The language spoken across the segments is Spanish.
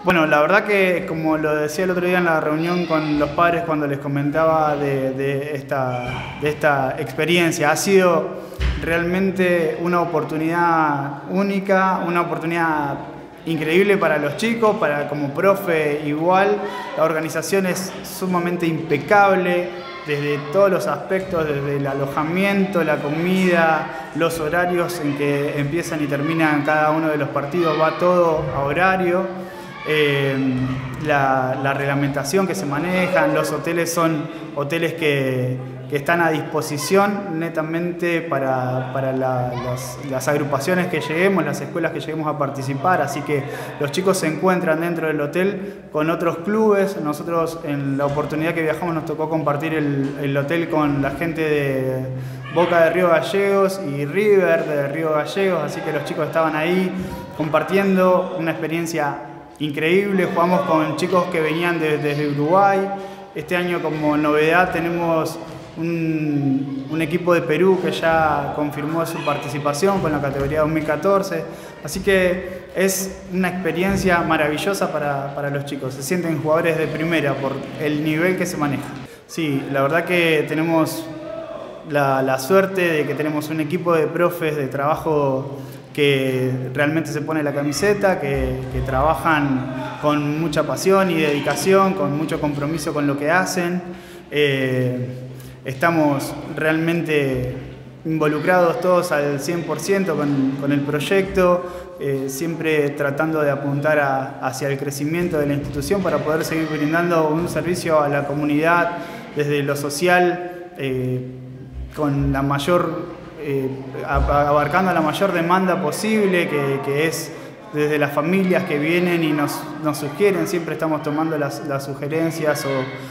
Bueno, la verdad que, como lo decía el otro día en la reunión con los padres cuando les comentaba de esta experiencia, ha sido realmente una oportunidad única, una oportunidad increíble para los chicos, como profe igual. La organización es sumamente impecable desde todos los aspectos, desde el alojamiento, la comida, los horarios en que empiezan y terminan cada uno de los partidos, va todo a horario. La reglamentación que se manejan, los hoteles son hoteles que están a disposición netamente para las agrupaciones que lleguemos, las escuelas que lleguemos a participar, así que los chicos se encuentran dentro del hotel con otros clubes. Nosotros, en la oportunidad que viajamos, nos tocó compartir el hotel con la gente de Boca de Río Gallegos y River de Río Gallegos, así que los chicos estaban ahí compartiendo una experiencia increíble. Jugamos con chicos que venían desde Uruguay. Este año, como novedad, tenemos un equipo de Perú que ya confirmó su participación con la categoría 2014. Así que es una experiencia maravillosa para los chicos. Se sienten jugadores de primera por el nivel que se maneja. Sí, la verdad que tenemos la suerte de que tenemos un equipo de profes de trabajo que realmente se pone la camiseta, que trabajan con mucha pasión y dedicación, con mucho compromiso con lo que hacen. Estamos realmente involucrados todos al 100% con el proyecto, siempre tratando de apuntar hacia el crecimiento de la institución para poder seguir brindando un servicio a la comunidad desde lo social, con la mayor abarcando la mayor demanda posible, que es desde las familias que vienen y nos sugieren. Siempre estamos tomando las sugerencias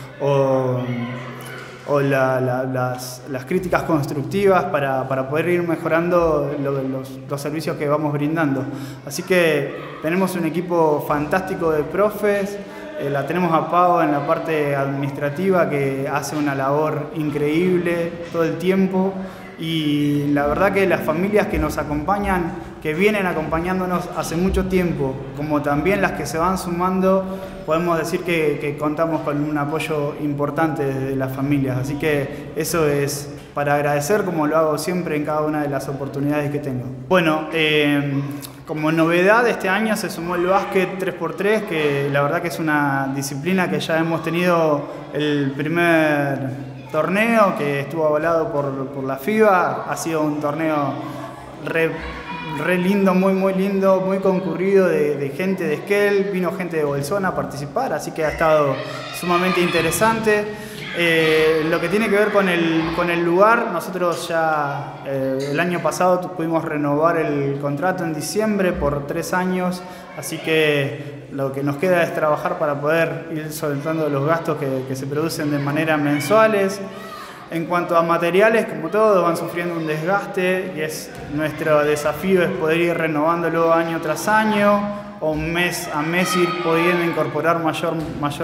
o las críticas constructivas para poder ir mejorando los servicios que vamos brindando. Así que tenemos un equipo fantástico de profes. La tenemos a Pau en la parte administrativa, que hace una labor increíble todo el tiempo. Y la verdad que las familias que nos acompañan, que vienen acompañándonos hace mucho tiempo, como también las que se van sumando, podemos decir que contamos con un apoyo importante de las familias. Así que eso es para agradecer, como lo hago siempre en cada una de las oportunidades que tengo. Bueno, como novedad este año se sumó el básquet 3x3, que la verdad que es una disciplina que ya hemos tenido el primer torneo, que estuvo avalado por la FIBA. Ha sido un torneo re lindo, muy lindo, muy concurrido de gente de Esquel. Vino gente de Bolsón a participar, así que ha estado sumamente interesante. Lo que tiene que ver con el lugar, nosotros ya el año pasado pudimos renovar el contrato en diciembre por 3 años, así que lo que nos queda es trabajar para poder ir solventando los gastos que se producen de manera mensuales. En cuanto a materiales, como todos, van sufriendo un desgaste y nuestro desafío es poder ir renovándolo año tras año, o mes a mes ir pudiendo incorporar mayor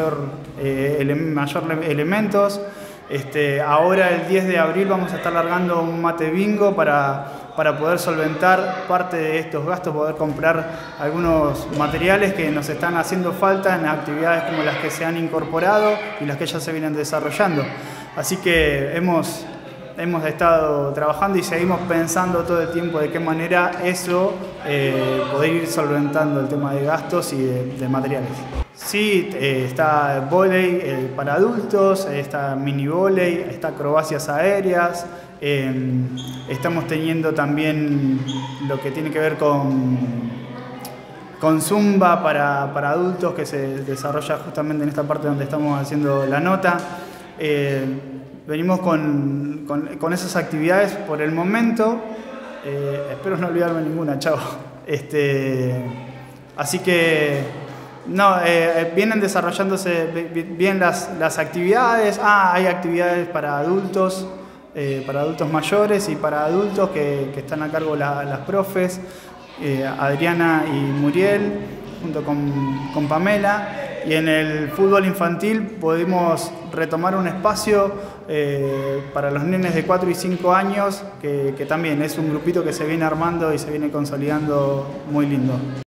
elementos. Ahora, el 10 de abril, vamos a estar largando un mate bingo para poder solventar parte de estos gastos, poder comprar algunos materiales que nos están haciendo falta en actividades como las que se han incorporado y las que ya se vienen desarrollando. Así que hemos estado trabajando y seguimos pensando todo el tiempo de qué manera poder ir solventando el tema de gastos y de materiales. Sí, está vóley para adultos, está mini vóley, está acrobacias aéreas. Estamos teniendo también lo que tiene que ver con zumba para adultos, que se desarrolla justamente en esta parte donde estamos haciendo la nota. Venimos con esas actividades por el momento. Espero no olvidarme ninguna, chao. Así que vienen desarrollándose bien las actividades. Hay actividades para adultos mayores y para adultos que están a cargo las profes, Adriana y Muriel, junto con Pamela. Y en el fútbol infantil pudimos retomar un espacio para los nenes de 4 y 5 años, que también es un grupito que se viene armando y se viene consolidando muy lindo.